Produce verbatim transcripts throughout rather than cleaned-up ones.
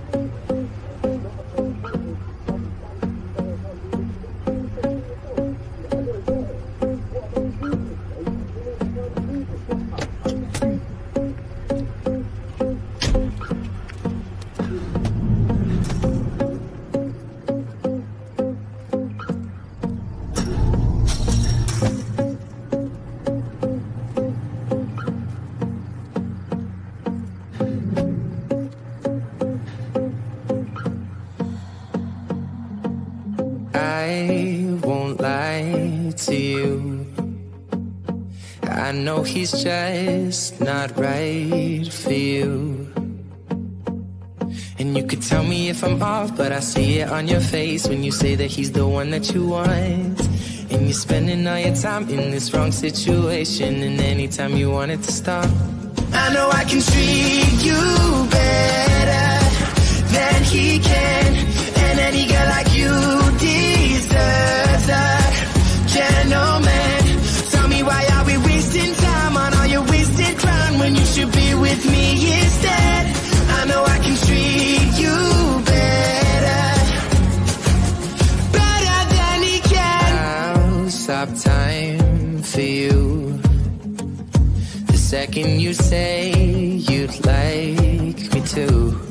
I know he's just not right for you. And you could tell me if I'm off, but I see it on your face when you say that he's the one that you want. And you're spending all your time in this wrong situation, and anytime you want it to stop, I know I can treat you better than he can. And any girl like you deserves a gentleman. Tell me, why are we wasting time on all your wasted crime when you should be with me instead? I know I can treat you better, better than he can. I'll stop time for you the second you say you'd like me to.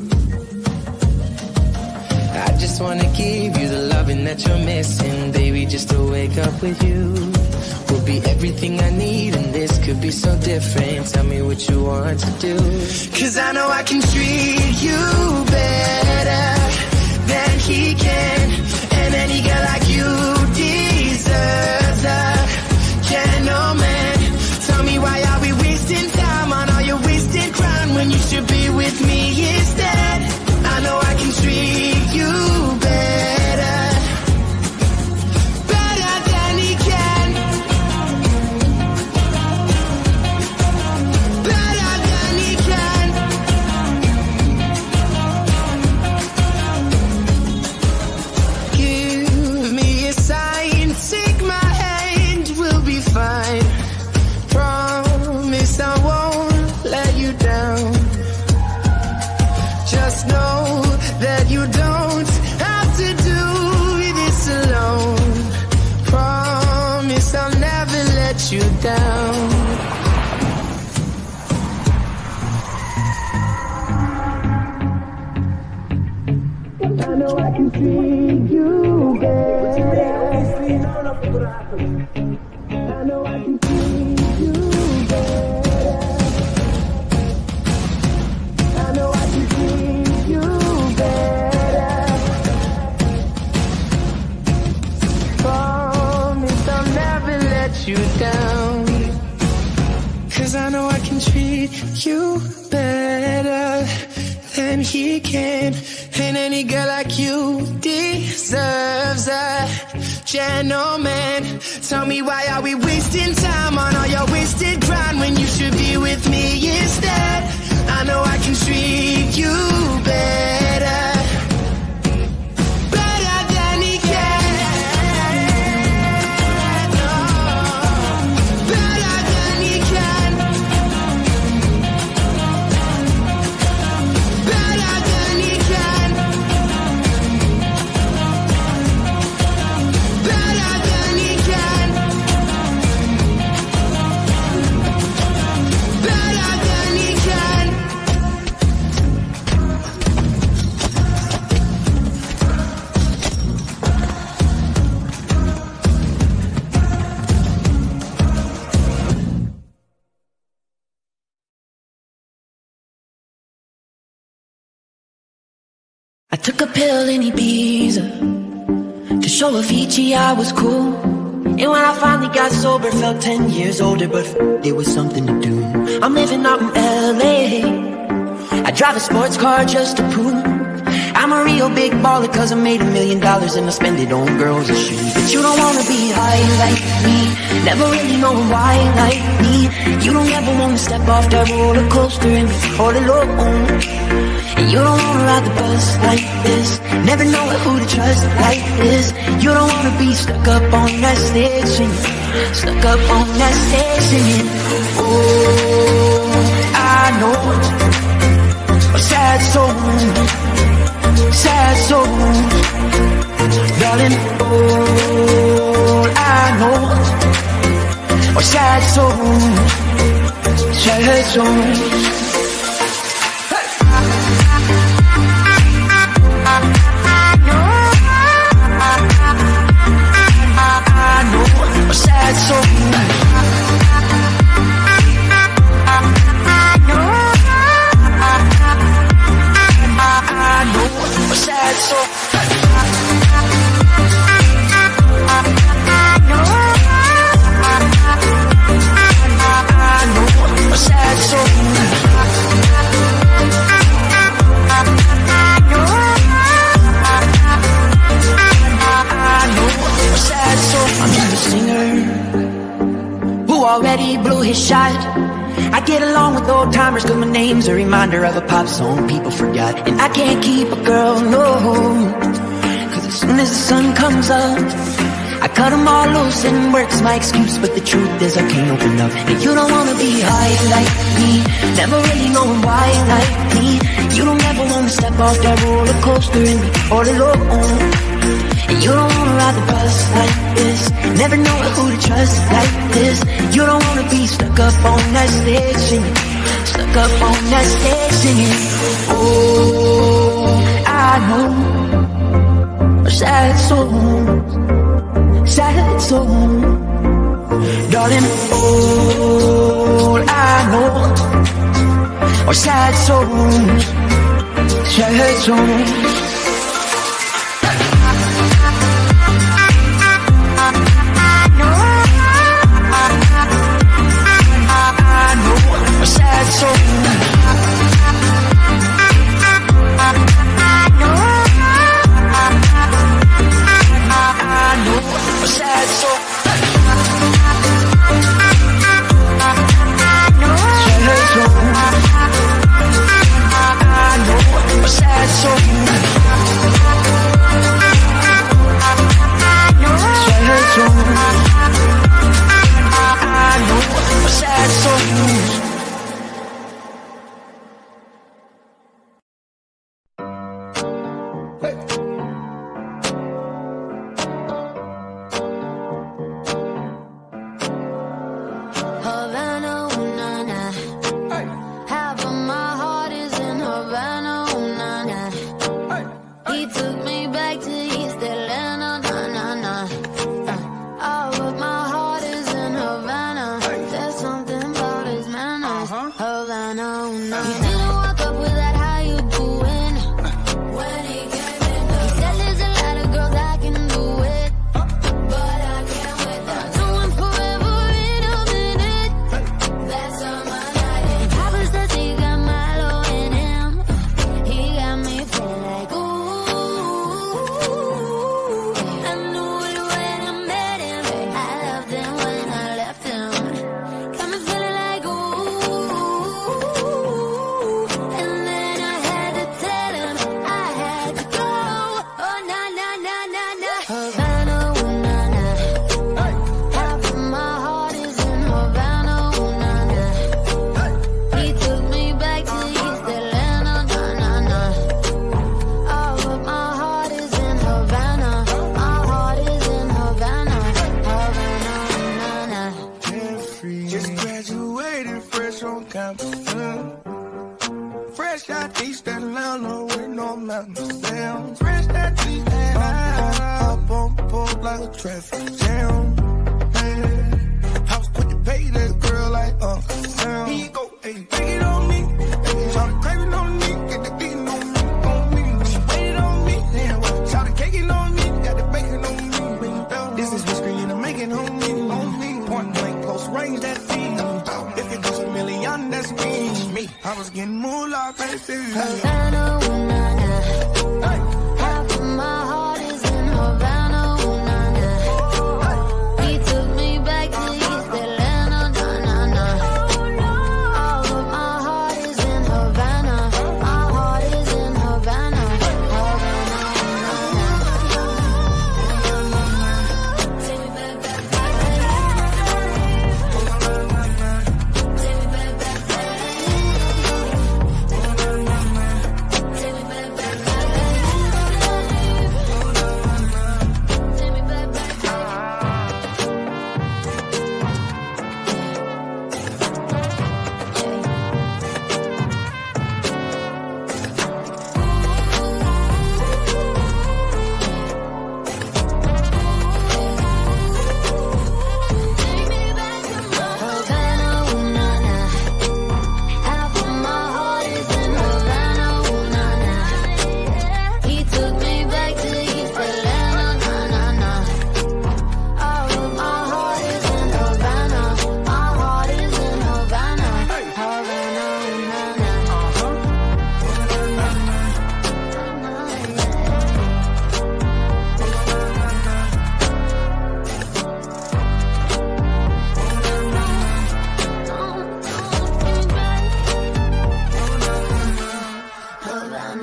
I just wanna give you the loving that you're missing, baby, just to wake up with you will be everything I need, and this could be so different. Tell me what you want to do, 'cause I know I can treat you better than he can. And any girl like you deserves a gentleman. Tell me, why are we wasting time on all your wasted crime when you should be with me instead? I know I can treat you better, better than he can, better than he can. Give me a sign, take my hand, we'll be fine. Promise I won't let you down. Just know that you don't have to do this alone. Promise I'll never let you down. I know I can treat you better. I know I can treat you better. I know I can treat you better. Promise I'll never let you down, 'cause I know I can treat you better than he can. And any girl like you deserves a gentleman. Tell me, why are we wasting time on all your wasted grind when you should be with me instead? I know I can treat you better, better than he can. Oh, better than he can, better than he can, better than he can, better than he can. I took a pill in Ibiza to show Avicii I was cool. And when I finally got sober, felt ten years older, but f there was something to do. I'm living out in L A. I drive a sports car just to prove I'm a real big baller, 'cause I made a million dollars and I spend it on girls and shoes. But you don't wanna be high like me, never really knowing why like me. You don't ever wanna step off that roller coaster and be all alone. And you don't wanna ride the bus like this, never know who to trust like this. You don't wanna be stuck up on that stage singing, stuck up on that stage singing. Oh, I know a sad soul sad songs, sad songs. Sad song. I know a sad song. I know a sad song. I'm just a singer who already blew his shot. I get along with old timers cause my name's a reminder of a pop song people forgot. And I can't keep a girl, no, cause as soon as the sun comes up I cut them all loose and work's my excuse. But the truth is I can't open up. And you don't wanna be high like me, never really knowing why like me. You don't ever wanna step off that roller coaster and be all alone. And you don't wanna ride the bus like this, never know who to trust like this. You don't wanna be stuck up on that stage singing, stuck up on that stage singing. Oh, I know a sad song, sad song, darling. All I know are sad songs, sad songs.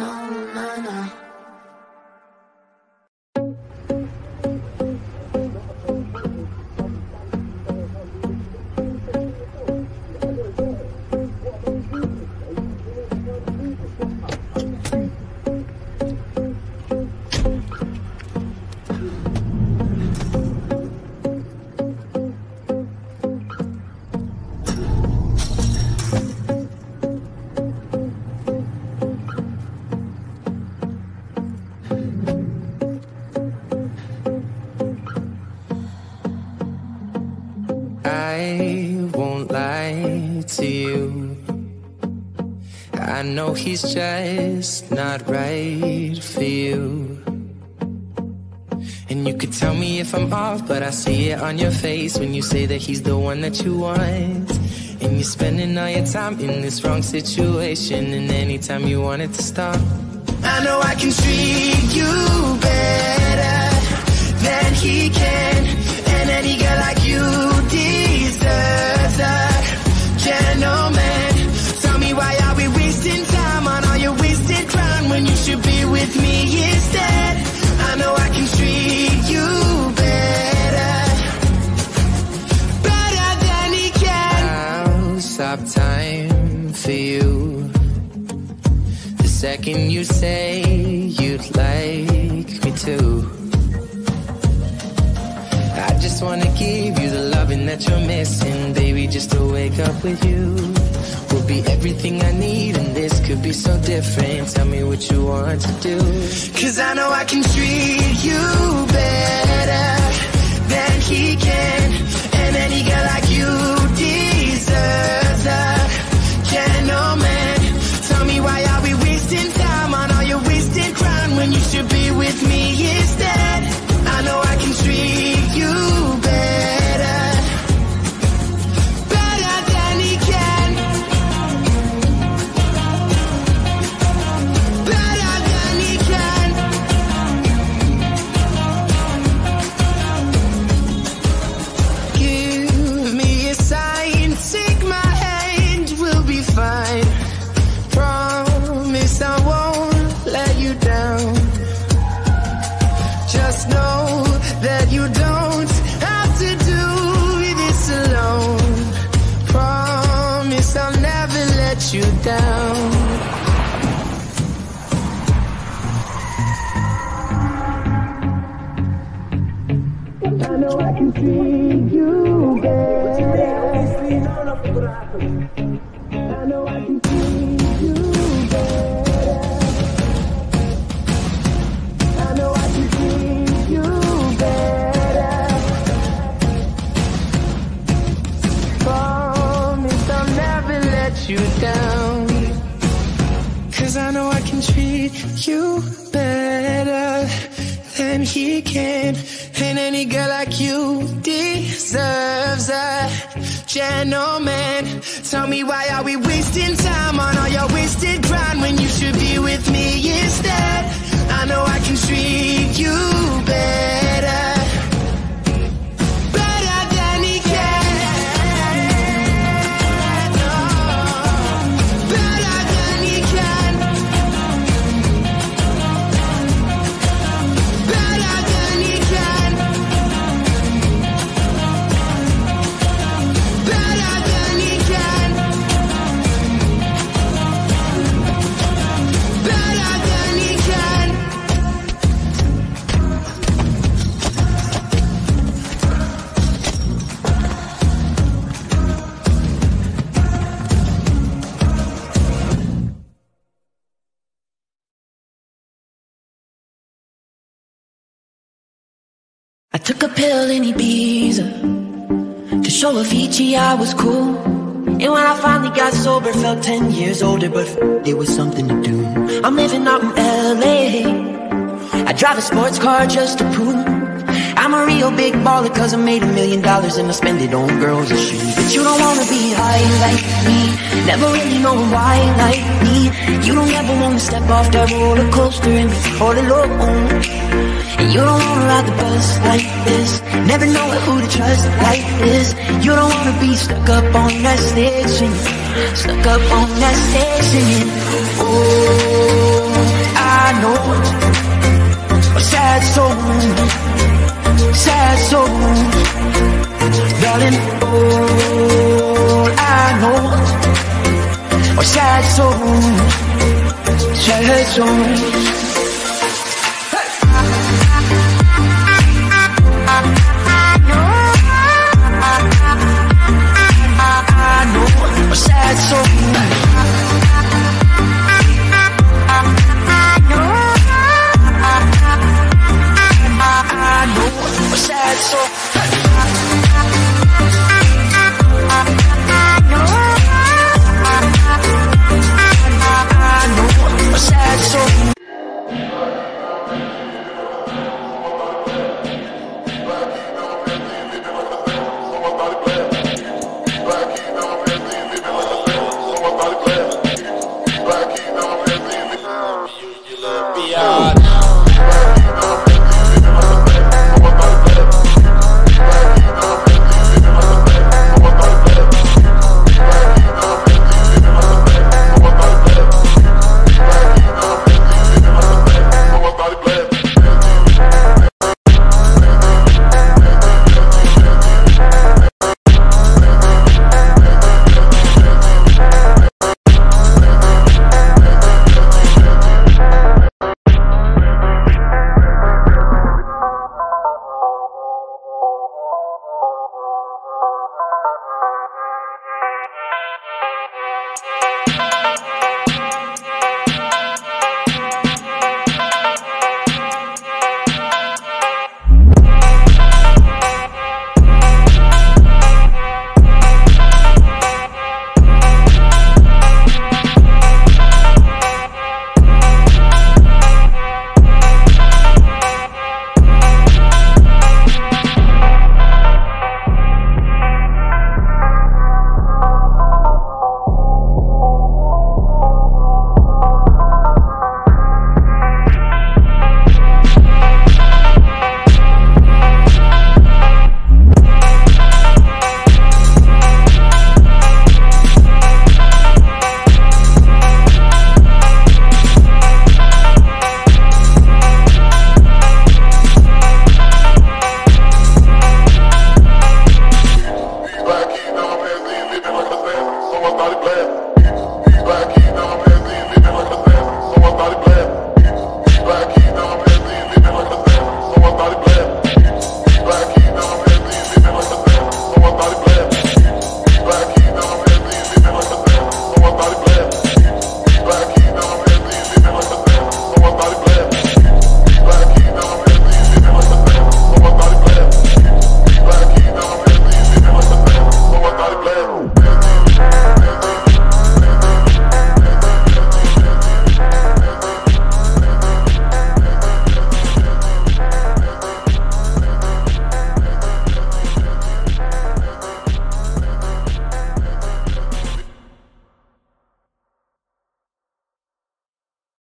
I won't lie to you. I know he's just not right for you. And you could tell me if I'm off, but I see it on your face when you say that he's the one that you want. And you're spending all your time in this wrong situation, and anytime you want it to stop, I know I can treat you better than he can. And any girl like you deserves a gentleman. Tell me, why are we wasting time on all your wasted crime when you should be with me instead? I know I can treat you better, better than he can. I'll stop time for you the second you say you'd like me to. I just wanna give you the loving that you're missing, baby, just to wake up with you will be everything I need, and this could be so different. Tell me what you want to do, 'cause I know I can treat you better than he can. And any girl like you deserves a gentleman. Tell me, why are we wasting time on all your wasted crime when you should be with me instead? I know I can treat you better, better than he can, better than he can. Give me a sign, take my hand, we'll be fine. Promise I won't let you down. Just know that you don't have to do this alone. Promise I'll never let you down. I know I can treat you better. I know I can treat you better. I know I can treat you better. Promise I'll never let you down, 'cause I know I can treat you better than he can. And any girl like you deserves a gentleman. Tell me, why are we wasting time on all your wasted grind when you should be with me instead? I know I can treat you better, better than he can. Oh, better than he can, better than he can, better than he can, better than he can. I took a pill in Ibiza to show Avicii I was cool. And when I finally got sober, felt ten years older, but there was something to do. I'm living out in L A. I drive a sports car just to prove I'm a real big baller, 'cause I made a million dollars and I spend it on girls and shoes. But you don't wanna be high like me, never really know why like me. You don't ever wanna step off that roller coaster and be all alone. And you don't wanna ride the bus like this, never know who to trust like this. You don't wanna be stuck up on that stage singing, stuck up on that stage singing. Oh, darling, all I know are sad songs, sad songs. Sad song. I know a sad song. I know a sad song.